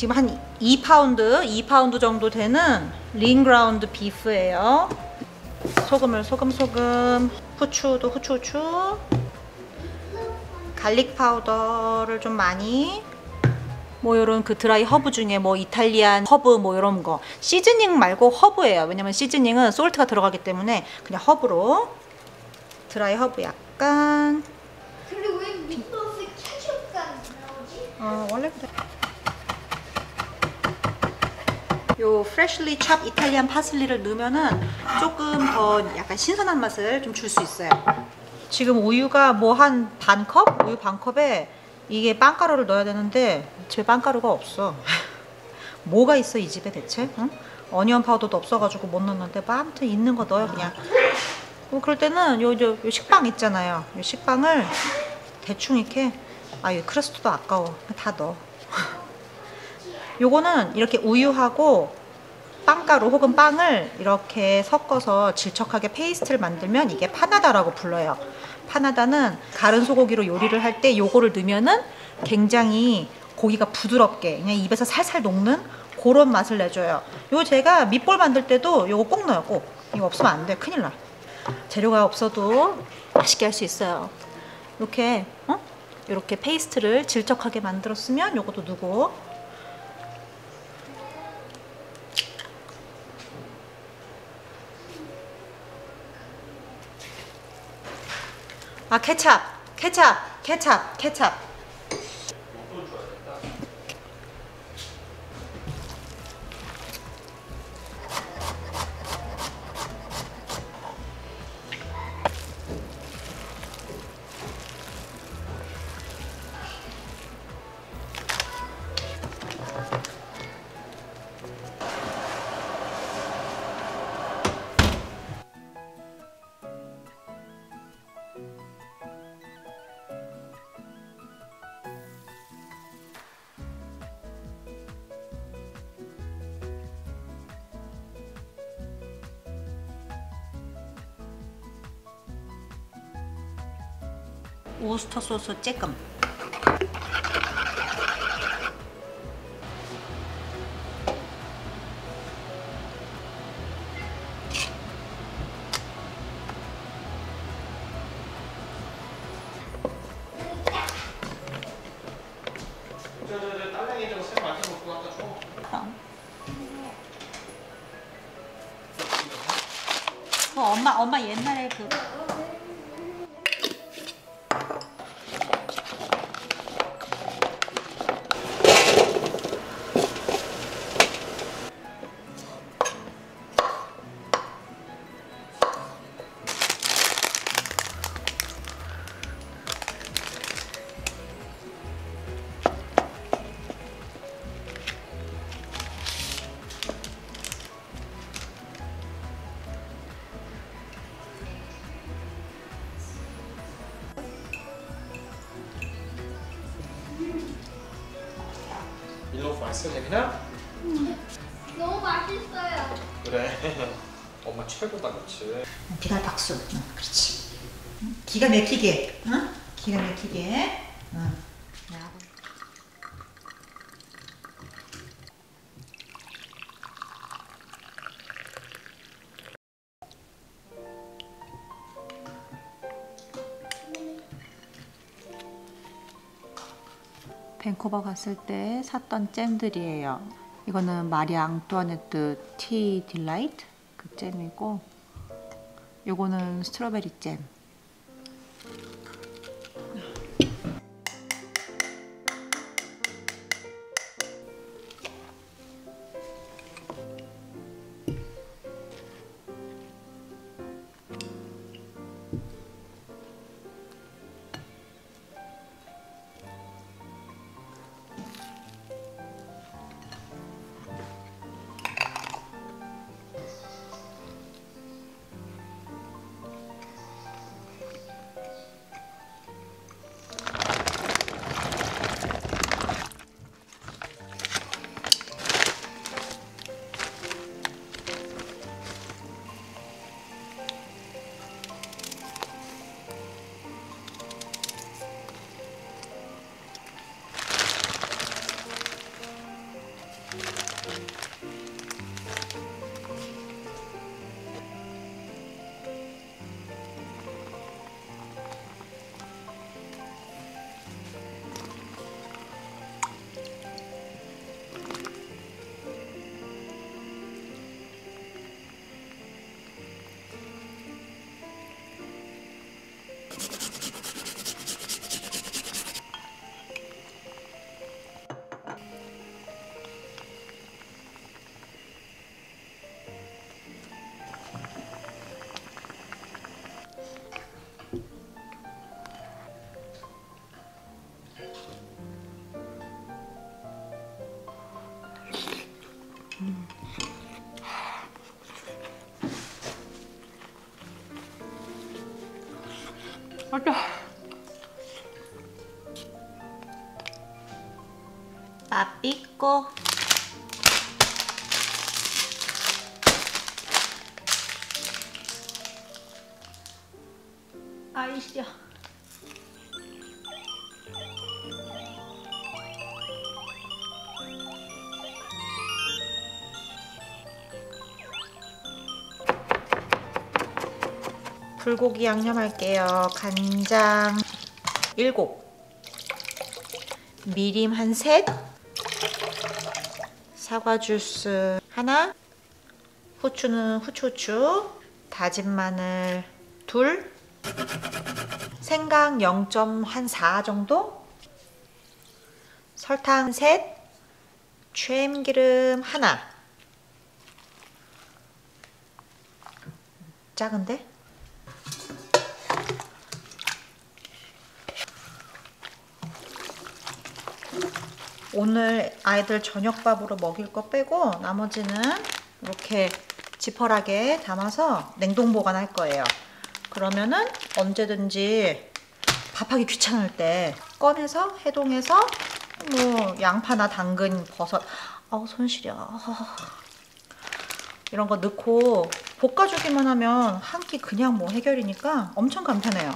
지금 한 2파운드 정도 되는 링그라운드 비프예요. 소금을 소금, 후추도 후추, 갈릭 파우더를 좀 많이, 뭐 요런 그 드라이 허브 중에 뭐 이탈리안 허브 뭐 요런 거, 시즈닝 말고 허브예요. 왜냐면 시즈닝은 솔트가 들어가기 때문에 그냥 허브로. 드라이 허브 약간. 근데 왜 미트소스에 케첩가 나오지? 원래 그래. 요 프레쉬리 찹 이탈리안 파슬리를 넣으면은 조금 더 약간 신선한 맛을 좀 줄 수 있어요. 지금 우유가 뭐 한 반컵? 우유 반컵에 이게 빵가루를 넣어야 되는데 집에 빵가루가 없어. 뭐가 있어 이 집에 대체? 응? 어니언 파우더도 없어가지고 못 넣는데 뭐 아무튼 있는 거 넣어요 그냥. 그럴 때는 요 식빵 있잖아요. 요 식빵을 대충 이렇게, 이 크러스트도 아까워. 다 넣어. 요거는 이렇게 우유하고 빵가루 혹은 빵을 이렇게 섞어서 질척하게 페이스트를 만들면 이게 파나다라고 불러요. 파나다는 가른 소고기로 요리를 할 때 요거를 넣으면은 굉장히 고기가 부드럽게 그냥 입에서 살살 녹는 그런 맛을 내줘요. 요 제가 밑볼 만들 때도 요거 꼭 넣어요. 꼭. 이거 없으면 안 돼. 큰일 나. 재료가 없어도 맛있게 할 수 있어요. 이렇게 이렇게 페이스트를 질척하게 만들었으면 요것도 넣고. 케찹. 오스터 소스 조금. 딸랑이 좀 생 맛을 먹고 갖다 줘. 엄마 옛날에 그 밀로프 맛있어, 재민아? 너무 맛있어요. 그래. 엄마 최고다, 그렇지. 비달 박수. 그렇지. 기가 막히게. 기가 막히게. 밴쿠버 갔을 때 샀던 잼들이에요. 이거는 마리 앙뚜아네트 티 딜라이트 그 잼이고, 요거는 스트로베리 잼. 빠삐꼬. 아이 시려. 불고기 양념할게요. 간장 7, 미림 한 셋, 사과 주스 하나, 후추는 후추, 다진 마늘 2, 생강 0.4 정도, 설탕 셋, 참기름 하나. 작은데? 오늘 아이들 저녁밥으로 먹일 거 빼고 나머지는 이렇게 지퍼락에 담아서 냉동 보관할 거예요. 그러면은 언제든지 밥하기 귀찮을 때 꺼내서 해동해서 뭐 양파나 당근, 버섯, 아우 손 시려. 이런 거 넣고 볶아주기만 하면 한 끼 그냥 뭐 해결이니까 엄청 간편해요.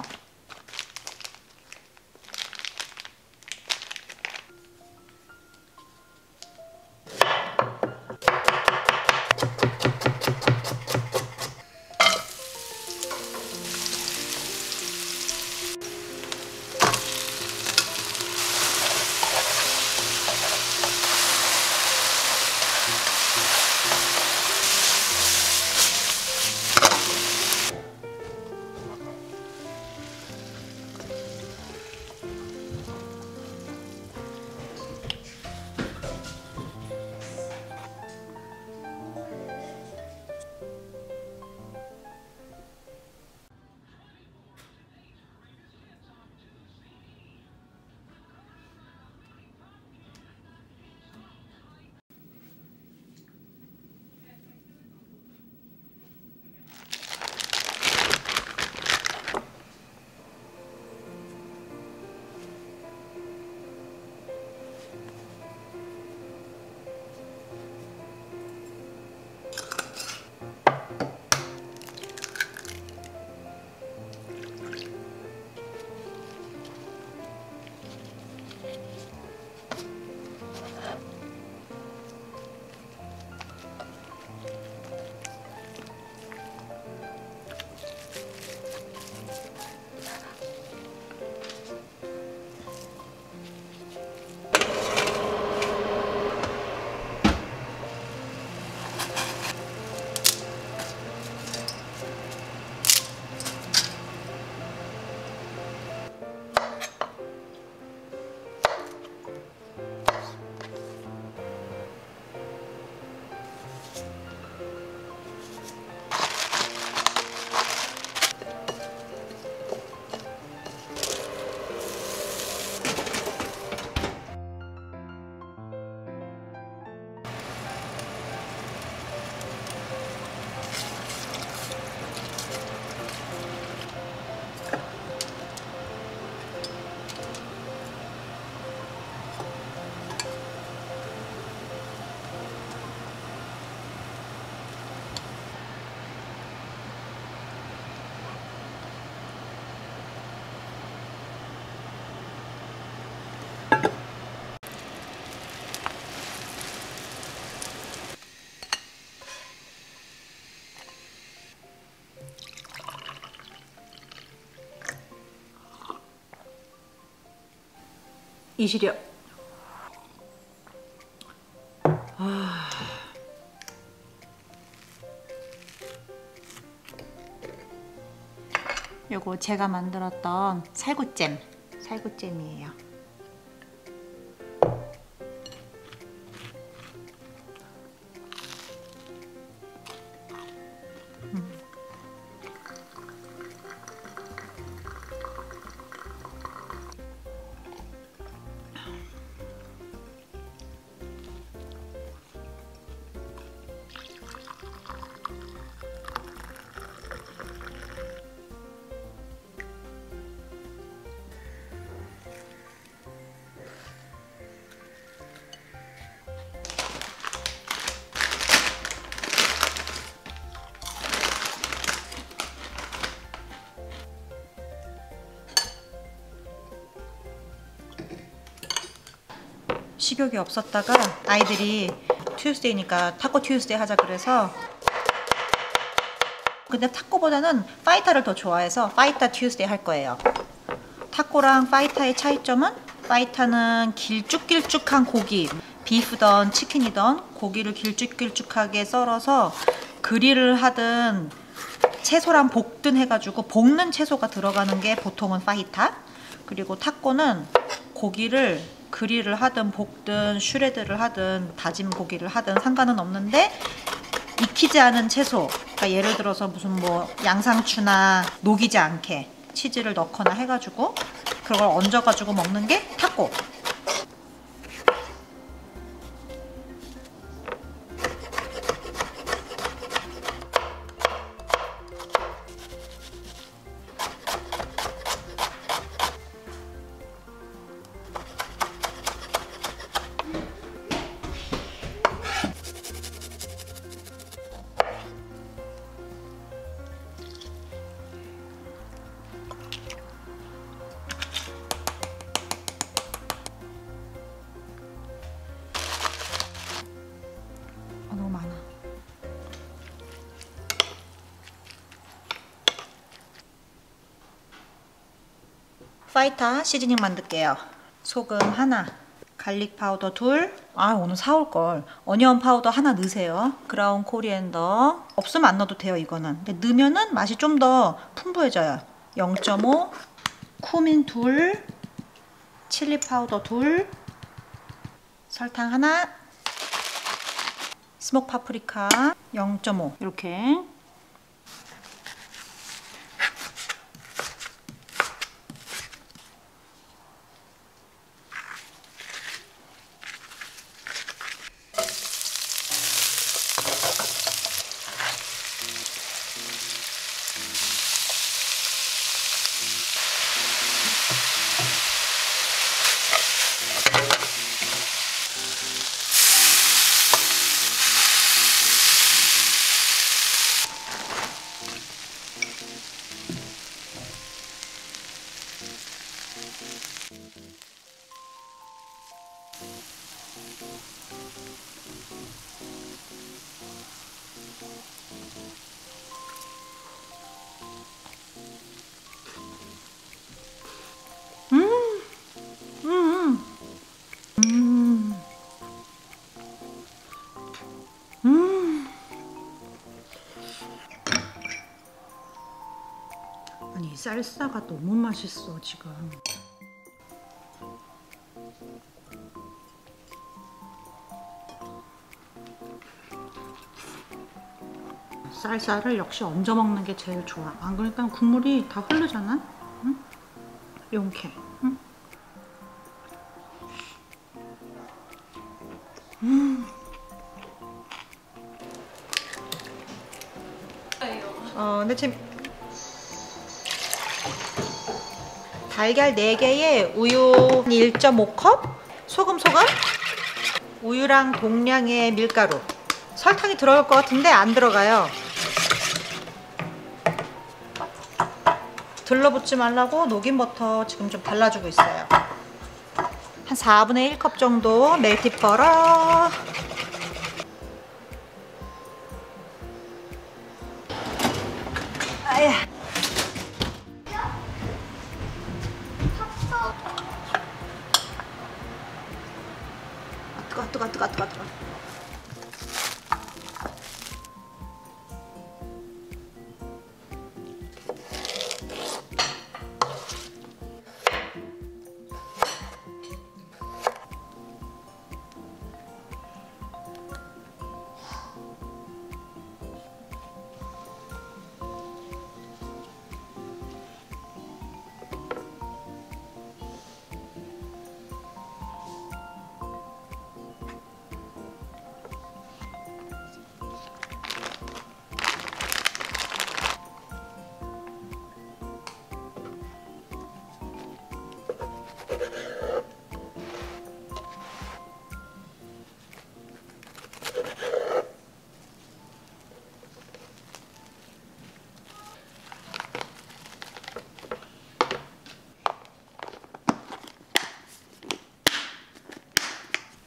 이시려. 요거 제가 만들었던 살구잼이에요. 식욕이 없었다가 아이들이 튜스데이니까 타코 튜스데이 하자 그래서, 근데 타코보다는 파이타를 더 좋아해서 파이타 튜스데이 할 거예요. 타코랑 파이타의 차이점은, 파이타는 길쭉길쭉한 고기, 비프든 치킨이든 고기를 길쭉길쭉하게 썰어서 그릴을 하든 채소랑 볶든 해가지고 볶는 채소가 들어가는 게 보통은 파이타. 그리고 타코는 고기를 그릴을 하든 볶든 슈레드를 하든 다진 고기를 하든 상관은 없는데 익히지 않은 채소, 그러니까 예를 들어서 무슨 뭐 양상추나 녹이지 않게 치즈를 넣거나 해가지고 그걸 얹어가지고 먹는 게 타코. 너무 많아. 파이타 시즈닝 만들게요. 소금 하나, 갈릭 파우더 둘, 오늘 사올걸. 어니언 파우더 하나 넣으세요. 그라운 코리앤더 없으면 안 넣어도 돼요. 이거는 근데 넣으면은 맛이 좀 더 풍부해져요. 0.5, 쿠민 둘, 칠리 파우더 둘, 설탕 하나, 스모크 파프리카 0.5 이렇게. 아니 쌀사가 너무 맛있어 지금. 쌀사를 역시 얹어 먹는 게 제일 좋아. 안 그러니까 국물이 다 흐르잖아. 응? 이렇게. 응? 근데 지금 달걀 4개에 우유 1.5컵, 소금, 우유랑 동량의 밀가루, 설탕이 들어갈 것 같은데 안 들어가요. 들러붙지 말라고 녹인 버터 지금 좀 발라주고 있어요. 한 4분의 1컵 정도 멜티 버터. 아야. 뜨거.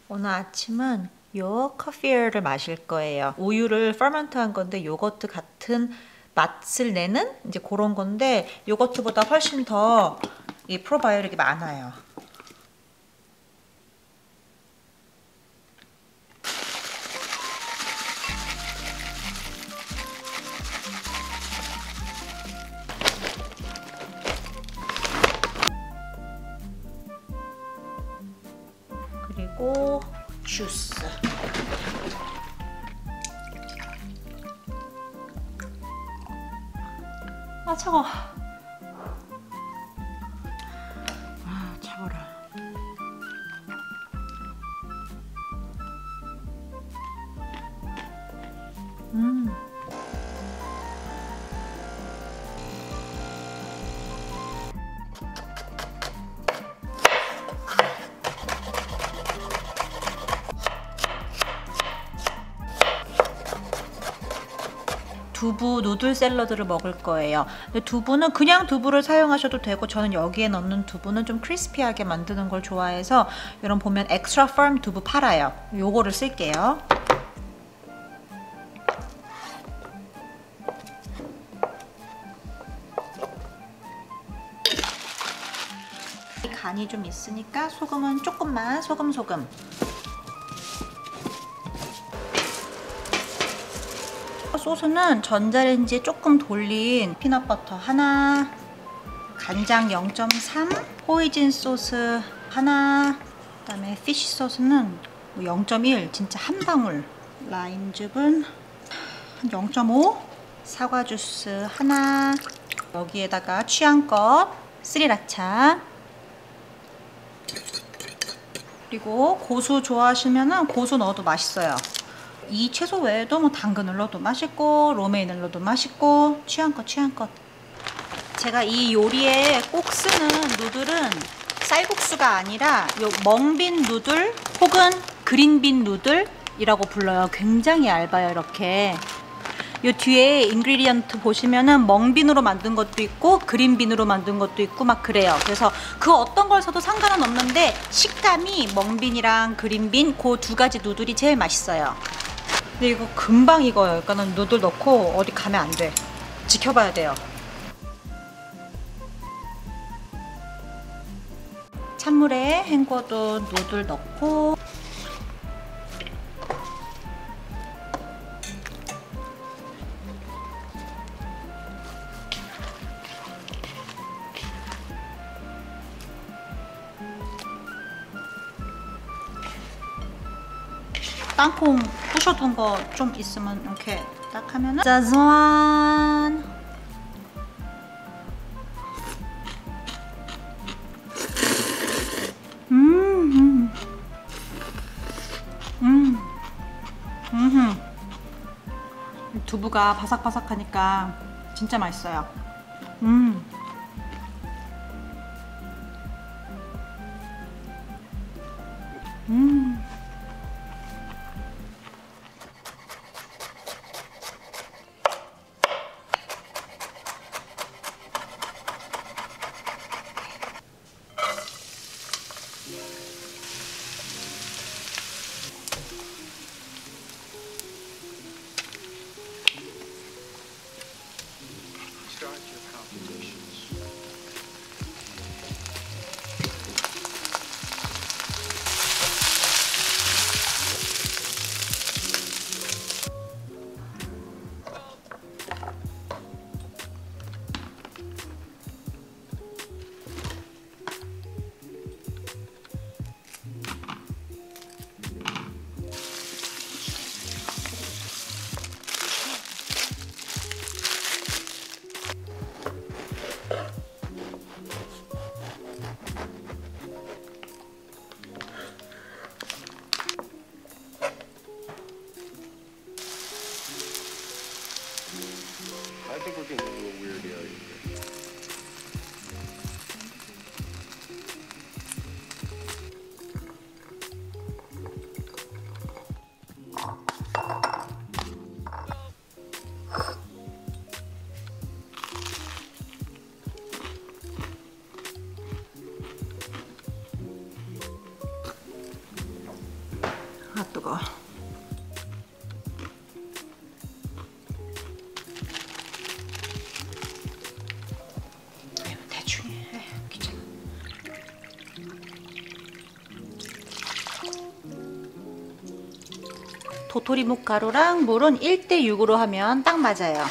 오늘 아침은 요 커피를 마실 거예요. 우유를 퍼먼트한 건데 요거트 같은 맛을 내는 이제 그런 건데 요거트보다 훨씬 더 이 프로바이오틱이 많아요. 그리고 주스. 아 차가워. 아 차가워라. 두부 누들 샐러드를 먹을 거예요. 근데 두부는 그냥 두부를 사용하셔도 되고 저는 여기에 넣는 두부는 좀 크리스피하게 만드는 걸 좋아해서 이런 보면 엑스트라 펌 두부 팔아요. 요거를 쓸게요. 간이 좀 있으니까 소금은 조금만 소금. 소스는 전자레인지에 조금 돌린 피넛버터 하나, 간장 0.3, 호이진 소스 하나, 그다음에 피쉬 소스는 0.1, 진짜 한 방울, 라임즙은 0.5, 사과 주스 하나, 여기에다가 취향껏 스리라차, 그리고 고수 좋아하시면 고수 넣어도 맛있어요. 이 채소 외에도 뭐 당근을 넣어도 맛있고 로메인을 넣어도 맛있고 취향껏. 제가 이 요리에 꼭 쓰는 누들은 쌀국수가 아니라 요 멍빈 누들 혹은 그린빈 누들이라고 불러요. 굉장히 얇아요. 이렇게 요 뒤에 인그리디언트 보시면은 멍빈으로 만든 것도 있고 그린빈으로 만든 것도 있고 막 그래요. 그래서 그 어떤 걸 써도 상관은 없는데 식감이 멍빈이랑 그린빈 그 두 가지 누들이 제일 맛있어요. 근데 이거 금방 익어요. 그러니까는 누들 넣고 어디 가면 안 돼. 지켜봐야 돼요. 찬물에 헹궈둔 누들 넣고 땅콩 부셔둔 거 좀 있으면 이렇게 딱 하면은 짜잔! 두부가 바삭바삭하니까 진짜 맛있어요. Start your calculations. 이거. 대충 해. 귀찮아. 도토리묵 가루랑 물은 1대6으로 하면 딱 맞아요.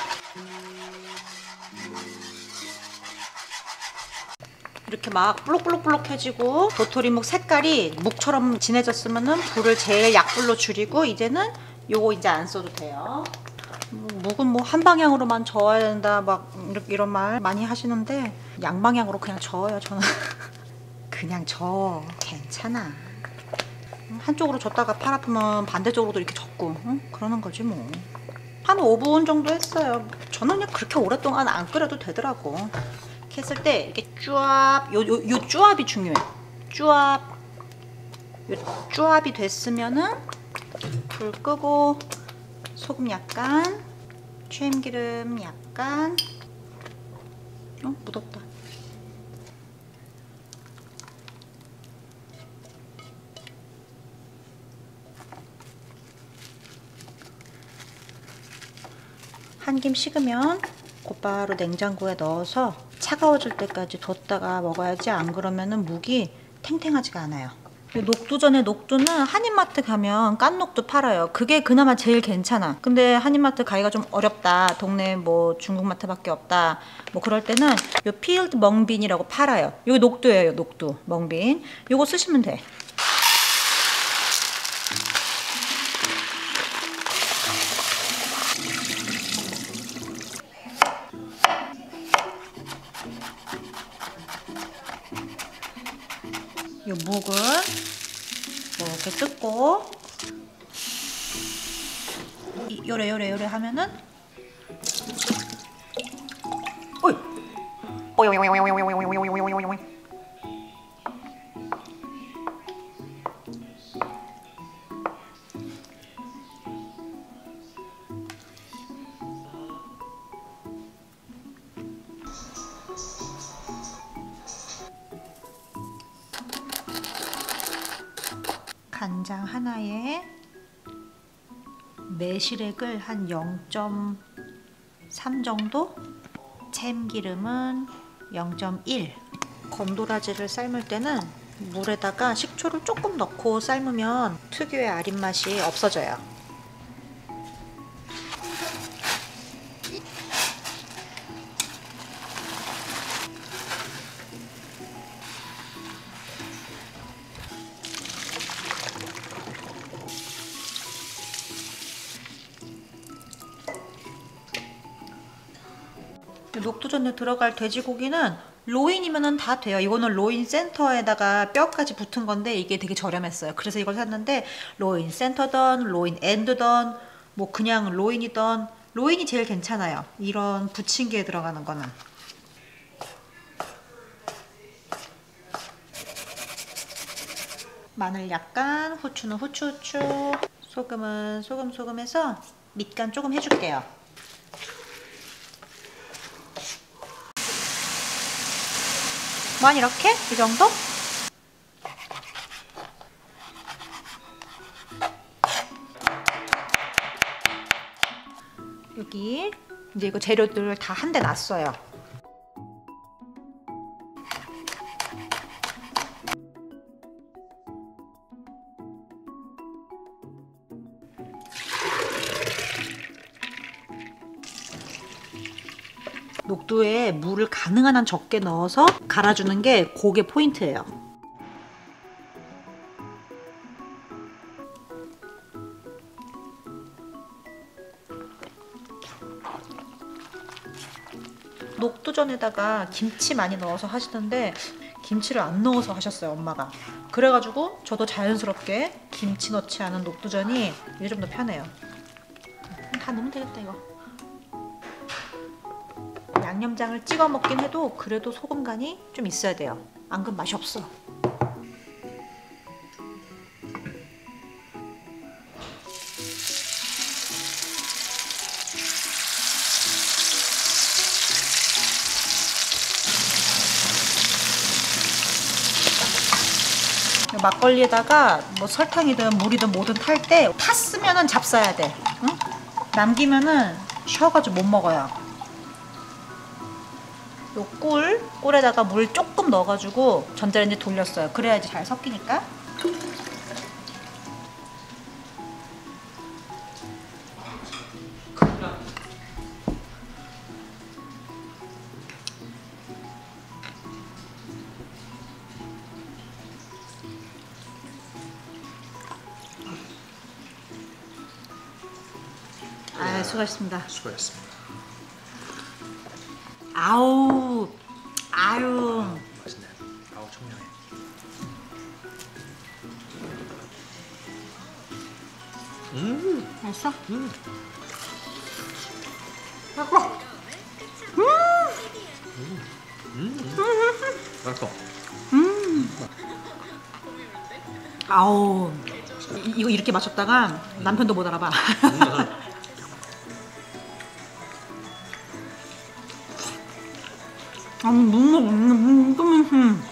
이렇게 막 볼록볼록볼록해지고 도토리묵 색깔이 묵처럼 진해졌으면은 불을 제일 약불로 줄이고 이제는 요거 이제 안 써도 돼요. 묵은 뭐 한 방향으로만 저어야 된다 막 이런 말 많이 하시는데 양방향으로 그냥 저어요 저는. 그냥 저어 괜찮아. 한쪽으로 줬다가 팔 아프면 반대쪽으로도 이렇게 젓고 그러는 거지 뭐. 한 5분 정도 했어요. 저는 그냥 그렇게 오랫동안 안 끓여도 되더라고. 이렇게 했을 때 이렇게 요 쭈압이 중요해. 쭈압. 요 쭈압이 됐으면은 불 끄고 소금 약간, 참기름 약간. 묻었다. 한 김 식으면 곧바로 냉장고에 넣어서 차가워질 때까지 뒀다가 먹어야지. 안 그러면은 묵이 탱탱하지가 않아요. 녹두전에 녹두는 한인마트 가면 깐 녹두 팔아요. 그게 그나마 제일 괜찮아. 근데 한인마트 가기가 좀 어렵다. 동네 뭐 중국마트밖에 없다. 뭐 그럴 때는 요 필드 멍빈이라고 팔아요. 이거 녹두예요. 녹두 멍빈. 요거 쓰시면 돼. 이 묵을 이렇게 뜯고 요래 하면은 어이 간장 하나에 매실액을 한 0.3 정도, 참기름은 0.1. 건도라지를 삶을 때는 물에다가 식초를 조금 넣고 삶으면 특유의 아린 맛이 없어져요. 녹두전에 들어갈 돼지고기는 로인이면은 다 돼요. 이거는 로인 센터에다가 뼈까지 붙은 건데 이게 되게 저렴했어요. 그래서 이걸 샀는데 로인 센터던 로인 엔드던 뭐 그냥 로인이던 로인이 제일 괜찮아요. 이런 부침개에 들어가는 거는. 마늘 약간, 후추는 후추, 소금은 소금 해서 밑간 조금 해줄게요. 만 이렇게? 이 정도? 여기 이제 이거 재료들을 다 한 대 놨어요. 녹두에 물을 가능한 한 적게 넣어서 갈아주는 게 그게 포인트예요. 녹두전에다가 김치 많이 넣어서 하시던데 김치를 안 넣어서 하셨어요, 엄마가. 그래가지고 저도 자연스럽게 김치 넣지 않은 녹두전이 이게 좀 더 편해요. 다 넣으면 되겠다 이거. 양념장을 찍어 먹긴 해도 그래도 소금 간이 좀 있어야 돼요. 안 그러면 맛이 없어. 막걸리에다가 뭐 설탕이든 물이든 뭐든 탈 때 탔으면은 잡숴야 돼. 응? 남기면은 쉬어가지고 못 먹어요. 요 꿀에다가 물 조금 넣어가지고 전자레인지 돌렸어요. 그래야지 잘 섞이니까. 아, 수고하셨습니다. 수고했습니다. 아우, 맛있네. 아우 청량해. 맛있어? 맛있어. 아우, 이거 이렇게 마셨다가 남편도 못 알아봐. 못 먹어.